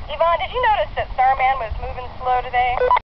Yvonne, did you notice that Starman was moving slow today?